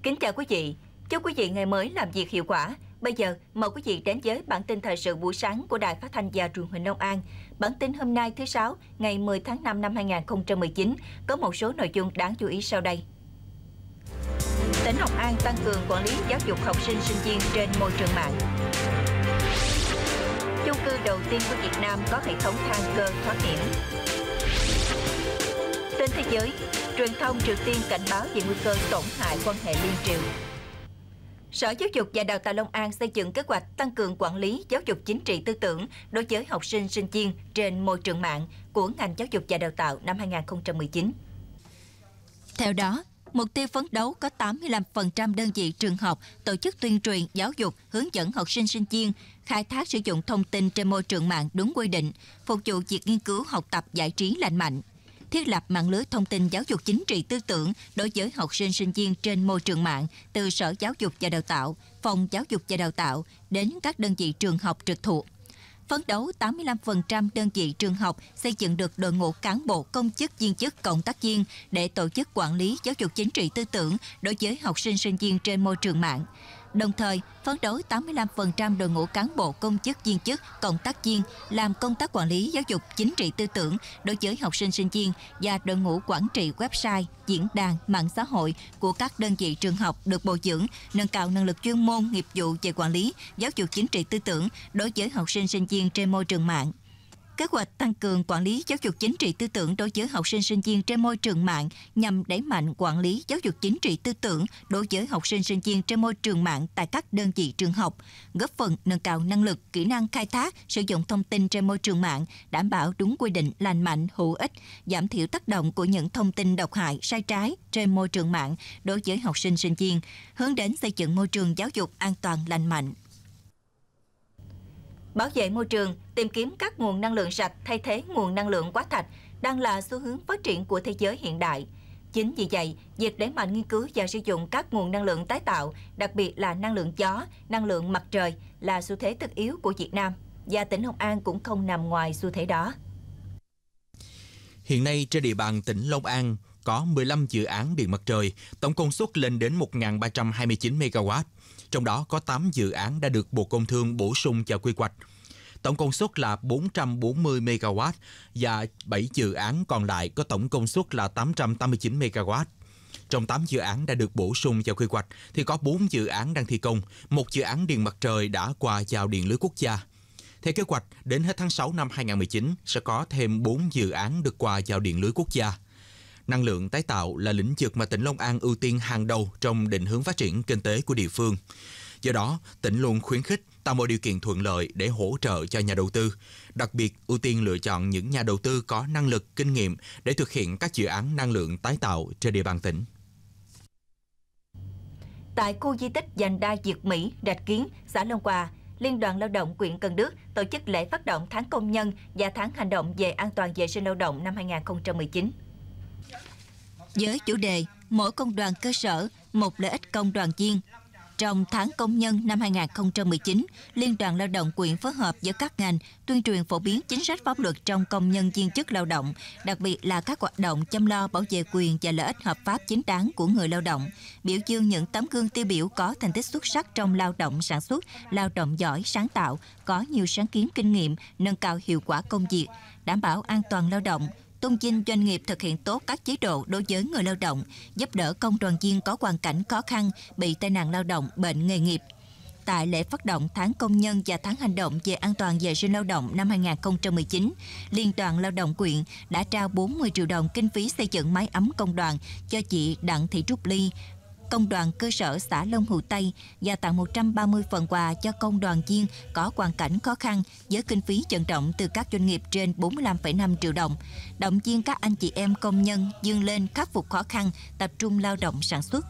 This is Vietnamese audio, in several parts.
Kính chào quý vị, chúc quý vị ngày mới làm việc hiệu quả. Bây giờ mời quý vị đến với bản tin thời sự buổi sáng của Đài Phát thanh và Truyền hình Long An. Bản tin hôm nay thứ Sáu, ngày 10 tháng 5 năm 2019 có một số nội dung đáng chú ý sau đây. Tỉnh Long An tăng cường quản lý giáo dục học sinh sinh viên trên môi trường mạng. Chung cư đầu tiên của Việt Nam có hệ thống thang cơ thoát hiểm. Trên thế giới, truyền thông Triều Tiên cảnh báo về nguy cơ tổn hại quan hệ liên triều. Sở Giáo dục và Đào tạo Long An xây dựng kế hoạch tăng cường quản lý giáo dục chính trị tư tưởng đối với học sinh sinh viên trên môi trường mạng của ngành giáo dục và đào tạo năm 2019. Theo đó, mục tiêu phấn đấu có 85% đơn vị trường học tổ chức tuyên truyền giáo dục, hướng dẫn học sinh sinh viên khai thác sử dụng thông tin trên môi trường mạng đúng quy định, phục vụ việc nghiên cứu, học tập, giải trí lành mạnh. Thiết lập mạng lưới thông tin giáo dục chính trị tư tưởng đối với học sinh sinh viên trên môi trường mạng từ Sở Giáo dục và Đào tạo, Phòng Giáo dục và Đào tạo đến các đơn vị trường học trực thuộc. Phấn đấu 85% đơn vị trường học xây dựng được đội ngũ cán bộ, công chức, viên chức, cộng tác viên để tổ chức quản lý giáo dục chính trị tư tưởng đối với học sinh sinh viên trên môi trường mạng. Đồng thời, phấn đấu 85% đội ngũ cán bộ, công chức, viên chức, cộng tác viên làm công tác quản lý giáo dục chính trị tư tưởng đối với học sinh sinh viên và đội ngũ quản trị website, diễn đàn, mạng xã hội của các đơn vị trường học được bồi dưỡng, nâng cao năng lực chuyên môn, nghiệp vụ về quản lý giáo dục chính trị tư tưởng đối với học sinh sinh viên trên môi trường mạng. Kế hoạch tăng cường quản lý giáo dục chính trị tư tưởng đối với học sinh sinh viên trên môi trường mạng nhằm đẩy mạnh quản lý giáo dục chính trị tư tưởng đối với học sinh sinh viên trên môi trường mạng tại các đơn vị trường học, góp phần nâng cao năng lực, kỹ năng khai thác, sử dụng thông tin trên môi trường mạng, đảm bảo đúng quy định, lành mạnh, hữu ích, giảm thiểu tác động của những thông tin độc hại, sai trái trên môi trường mạng đối với học sinh sinh viên, hướng đến xây dựng môi trường giáo dục an toàn, lành mạnh. Bảo vệ môi trường, tìm kiếm các nguồn năng lượng sạch thay thế nguồn năng lượng hóa thạch đang là xu hướng phát triển của thế giới hiện đại. Chính vì vậy, việc đẩy mạnh nghiên cứu và sử dụng các nguồn năng lượng tái tạo, đặc biệt là năng lượng gió, năng lượng mặt trời là xu thế tất yếu của Việt Nam, và tỉnh Long An cũng không nằm ngoài xu thế đó. Hiện nay trên địa bàn tỉnh Long An có 15 dự án điện mặt trời, tổng công suất lên đến 1.329 MW. Trong đó có 8 dự án đã được Bộ Công Thương bổ sung vào quy hoạch. Tổng công suất là 440 MW và 7 dự án còn lại có tổng công suất là 889 MW. Trong 8 dự án đã được bổ sung vào quy hoạch thì có 4 dự án đang thi công, 1 dự án điện mặt trời đã qua vào điện lưới quốc gia. Theo kế hoạch, đến hết tháng 6 năm 2019 sẽ có thêm 4 dự án được qua vào điện lưới quốc gia. Năng lượng tái tạo là lĩnh vực mà tỉnh Long An ưu tiên hàng đầu trong định hướng phát triển kinh tế của địa phương. Do đó, tỉnh luôn khuyến khích tạo mọi điều kiện thuận lợi để hỗ trợ cho nhà đầu tư, đặc biệt ưu tiên lựa chọn những nhà đầu tư có năng lực, kinh nghiệm để thực hiện các dự án năng lượng tái tạo trên địa bàn tỉnh. Tại khu di tích Vành Đai Việt Mỹ, Rạch Kiến, xã Long Hòa, Liên đoàn Lao động huyện Cần Đước tổ chức lễ phát động tháng công nhân và tháng hành động về an toàn vệ sinh lao động năm 2019. Với chủ đề mỗi công đoàn cơ sở, một lợi ích công đoàn viên. Trong tháng công nhân năm 2019, Liên đoàn Lao động huyện phối hợp với các ngành tuyên truyền phổ biến chính sách pháp luật trong công nhân viên chức lao động, đặc biệt là các hoạt động chăm lo bảo vệ quyền và lợi ích hợp pháp chính đáng của người lao động, biểu dương những tấm gương tiêu biểu có thành tích xuất sắc trong lao động sản xuất, lao động giỏi, sáng tạo, có nhiều sáng kiến kinh nghiệm, nâng cao hiệu quả công việc, đảm bảo an toàn lao động, tôn vinh doanh nghiệp thực hiện tốt các chế độ đối với người lao động, giúp đỡ công đoàn viên có hoàn cảnh khó khăn, bị tai nạn lao động, bệnh nghề nghiệp. Tại lễ phát động tháng công nhân và tháng hành động về an toàn vệ sinh lao động năm 2019, Liên đoàn Lao động huyện đã trao 40 triệu đồng kinh phí xây dựng máy ấm công đoàn cho chị Đặng Thị Trúc Ly, công đoàn cơ sở xã Long Hữu Tây, và tặng 130 phần quà cho công đoàn viên có hoàn cảnh khó khăn với kinh phí vận động từ các doanh nghiệp trên 45,5 triệu đồng, động viên các anh chị em công nhân vươn lên khắc phục khó khăn, tập trung lao động sản xuất.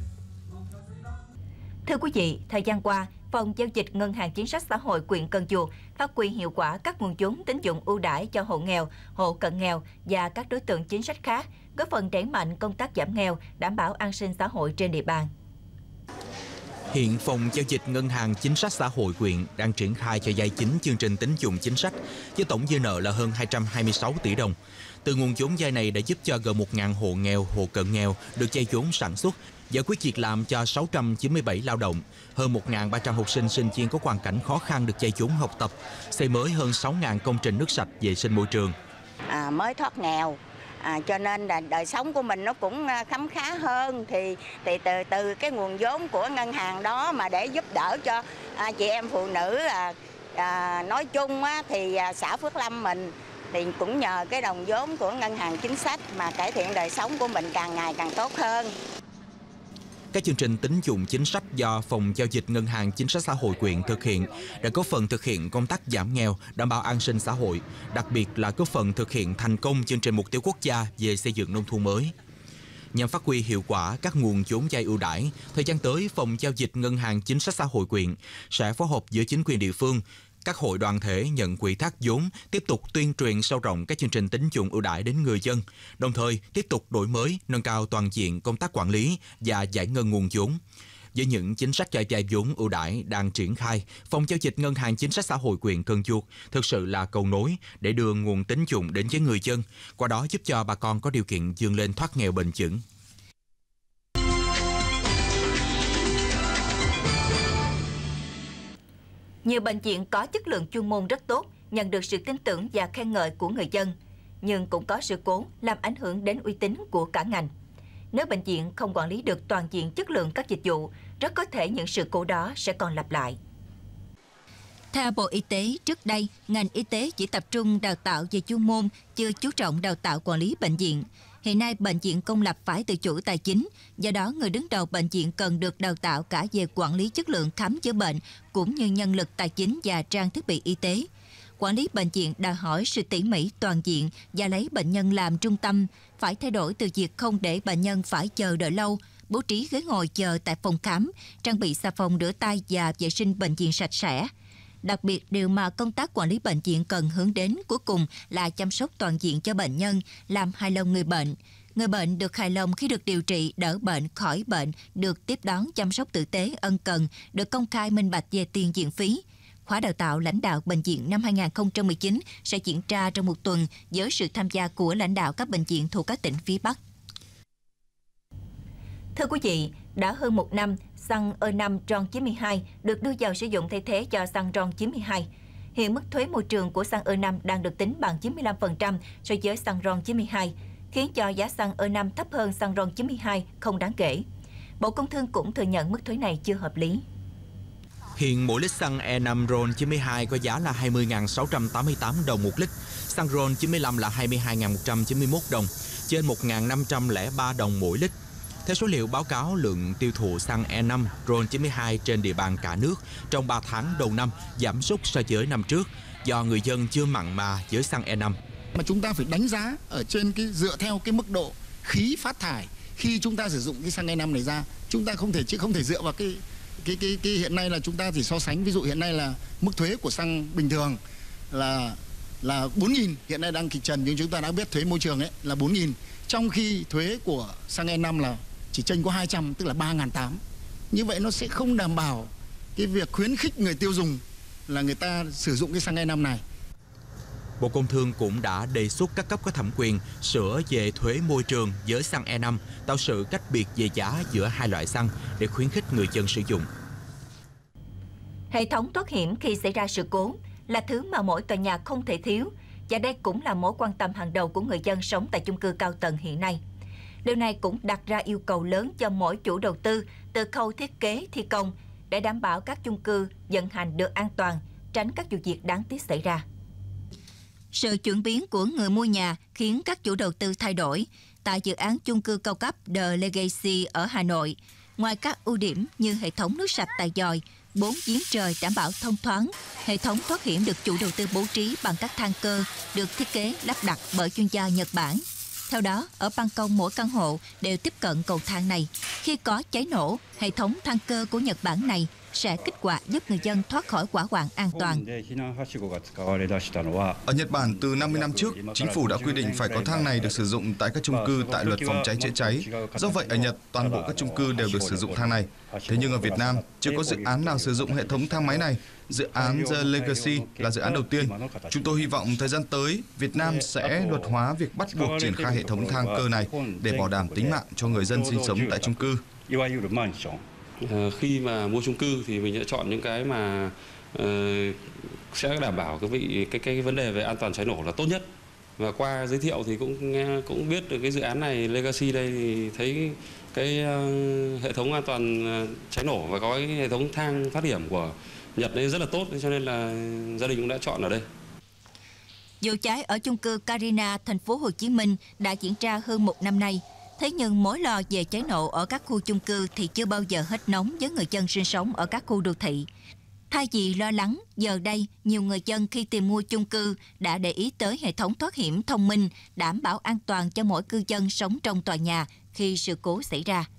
Thưa quý vị, thời gian qua, Phòng Giao dịch Ngân hàng Chính sách Xã hội huyện Cần Duộc phát huy hiệu quả các nguồn vốn tín dụng ưu đãi cho hộ nghèo, hộ cận nghèo và các đối tượng chính sách khác, góp phần đẩy mạnh công tác giảm nghèo, đảm bảo an sinh xã hội trên địa bàn. Hiện Phòng Giao dịch Ngân hàng Chính sách Xã hội huyện đang triển khai cho vay chính chương trình tín dụng chính sách với tổng dư nợ là hơn 226 tỷ đồng. Từ nguồn vốn vay này đã giúp cho gần 1.000 hộ nghèo, hộ cận nghèo được vay vốn sản xuất giải quyết việc làm cho 697 lao động, hơn 1.300 học sinh sinh viên có hoàn cảnh khó khăn được dạy chúng học tập, xây mới hơn 6.000 công trình nước sạch, vệ sinh môi trường. Mới thoát nghèo, cho nên là đời sống của mình nó cũng khấm khá hơn, thì từ cái nguồn vốn của ngân hàng đó mà để giúp đỡ cho chị em phụ nữ nói chung thì xã Phước Lâm mình thì cũng nhờ cái đồng vốn của ngân hàng chính sách mà cải thiện đời sống của mình càng ngày càng tốt hơn. Các chương trình tín dụng chính sách do Phòng Giao dịch Ngân hàng Chính sách Xã hội huyện thực hiện đã góp phần thực hiện công tác giảm nghèo, đảm bảo an sinh xã hội, đặc biệt là góp phần thực hiện thành công chương trình mục tiêu quốc gia về xây dựng nông thôn mới. Nhằm phát huy hiệu quả các nguồn vốn vay ưu đãi, thời gian tới Phòng Giao dịch Ngân hàng Chính sách Xã hội huyện sẽ phối hợp giữa chính quyền địa phương, các hội đoàn thể nhận quỹ thác vốn tiếp tục tuyên truyền sâu rộng các chương trình tín dụng ưu đãi đến người dân, đồng thời tiếp tục đổi mới, nâng cao toàn diện công tác quản lý và giải ngân nguồn vốn. Với những chính sách cho vay vốn ưu đãi đang triển khai, Phòng Giao dịch Ngân hàng Chính sách Xã hội huyện Cần Duộc thực sự là cầu nối để đưa nguồn tín dụng đến với người dân, qua đó giúp cho bà con có điều kiện vươn lên thoát nghèo bền vững. Nhiều bệnh viện có chất lượng chuyên môn rất tốt, nhận được sự tin tưởng và khen ngợi của người dân, nhưng cũng có sự cố làm ảnh hưởng đến uy tín của cả ngành. Nếu bệnh viện không quản lý được toàn diện chất lượng các dịch vụ, rất có thể những sự cố đó sẽ còn lặp lại. Theo Bộ Y tế, trước đây, ngành y tế chỉ tập trung đào tạo về chuyên môn, chưa chú trọng đào tạo quản lý bệnh viện. Hiện nay, bệnh viện công lập phải tự chủ tài chính, do đó người đứng đầu bệnh viện cần được đào tạo cả về quản lý chất lượng khám chữa bệnh, cũng như nhân lực tài chính và trang thiết bị y tế. Quản lý bệnh viện đòi hỏi sự tỉ mỉ toàn diện và lấy bệnh nhân làm trung tâm, phải thay đổi từ việc không để bệnh nhân phải chờ đợi lâu, bố trí ghế ngồi chờ tại phòng khám, trang bị xà phòng rửa tay và vệ sinh bệnh viện sạch sẽ. Đặc biệt, điều mà công tác quản lý bệnh viện cần hướng đến cuối cùng là chăm sóc toàn diện cho bệnh nhân, làm hài lòng người bệnh. Người bệnh được hài lòng khi được điều trị, đỡ bệnh, khỏi bệnh, được tiếp đón chăm sóc tử tế, ân cần, được công khai minh bạch về tiền viện phí. Khóa đào tạo lãnh đạo bệnh viện năm 2019 sẽ diễn ra trong một tuần với sự tham gia của lãnh đạo các bệnh viện thuộc các tỉnh phía Bắc. Thưa quý vị, đã hơn một năm, xăng E5 RON 92 được đưa vào sử dụng thay thế cho xăng RON 92. Hiện mức thuế môi trường của xăng E5 đang được tính bằng 95% so với xăng RON 92, khiến cho giá xăng E5 thấp hơn xăng RON 92 không đáng kể. Bộ Công Thương cũng thừa nhận mức thuế này chưa hợp lý. Hiện mỗi lít xăng E5 RON 92 có giá là 20.688 đồng một lít, xăng RON 95 là 22.191 đồng, trên 1.503 đồng mỗi lít. Theo số liệu báo cáo lượng tiêu thụ xăng E5 RON 92 trên địa bàn cả nước trong 3 tháng đầu năm giảm sút so với năm trước do người dân chưa mặn mà với xăng E5. Mà chúng ta phải đánh giá ở trên dựa theo cái mức độ khí phát thải khi chúng ta sử dụng cái xăng E5 này ra. Chúng ta không thể dựa vào cái hiện nay là chúng ta chỉ so sánh, ví dụ hiện nay là mức thuế của xăng bình thường là 4.000, hiện nay đang kịch trần, nhưng chúng ta đã biết thuế môi trường ấy là 4.000, trong khi thuế của xăng E5 là chỉ chênh có 200, tức là 3.800. Như vậy nó sẽ không đảm bảo cái việc khuyến khích người tiêu dùng là người ta sử dụng cái xăng E5 này. Bộ Công Thương cũng đã đề xuất các cấp có thẩm quyền sửa về thuế môi trường với xăng E5, tạo sự cách biệt về giá giữa hai loại xăng để khuyến khích người dân sử dụng. Hệ thống thoát hiểm khi xảy ra sự cố là thứ mà mỗi tòa nhà không thể thiếu, và đây cũng là mối quan tâm hàng đầu của người dân sống tại chung cư cao tầng hiện nay. Điều này cũng đặt ra yêu cầu lớn cho mỗi chủ đầu tư từ khâu thiết kế, thi công để đảm bảo các chung cư vận hành được an toàn, tránh các vụ việc đáng tiếc xảy ra. Sự chuyển biến của người mua nhà khiến các chủ đầu tư thay đổi. Tại dự án chung cư cao cấp The Legacy ở Hà Nội, ngoài các ưu điểm như hệ thống nước sạch tại dòi, 4 giếng trời đảm bảo thông thoáng, hệ thống thoát hiểm được chủ đầu tư bố trí bằng các thang cơ được thiết kế lắp đặt bởi chuyên gia Nhật Bản. Theo đó, ở ban công mỗi căn hộ đều tiếp cận cầu thang này. Khi có cháy nổ, hệ thống thang cơ của Nhật Bản này sẽ kích hoạt giúp người dân thoát khỏi hỏa hoạn an toàn. Ở Nhật Bản, từ 50 năm trước, chính phủ đã quy định phải có thang này được sử dụng tại các chung cư tại luật phòng cháy chữa cháy. Do vậy, ở Nhật, toàn bộ các chung cư đều được sử dụng thang này. Thế nhưng ở Việt Nam, chưa có dự án nào sử dụng hệ thống thang máy này. Dự án The Legacy là dự án đầu tiên. Chúng tôi hy vọng thời gian tới, Việt Nam sẽ luật hóa việc bắt buộc triển khai hệ thống thang cơ này để bảo đảm tính mạng cho người dân sinh sống tại chung cư. Khi mà mua chung cư thì mình sẽ chọn những cái mà sẽ đảm bảo cái vấn đề về an toàn cháy nổ là tốt nhất. Và qua giới thiệu thì cũng biết được cái dự án này Legacy đây thì thấy cái hệ thống an toàn cháy nổ và có cái hệ thống thang thoát hiểm của Nhật đây rất là tốt, cho nên là gia đình cũng đã chọn ở đây. Vụ cháy ở chung cư Carina, thành phố Hồ Chí Minh đã diễn ra hơn 1 năm nay. Thế nhưng mối lo về cháy nổ ở các khu chung cư thì chưa bao giờ hết nóng với người dân sinh sống ở các khu đô thị. Thay vì lo lắng, giờ đây nhiều người dân khi tìm mua chung cư đã để ý tới hệ thống thoát hiểm thông minh đảm bảo an toàn cho mỗi cư dân sống trong tòa nhà khi sự cố xảy ra.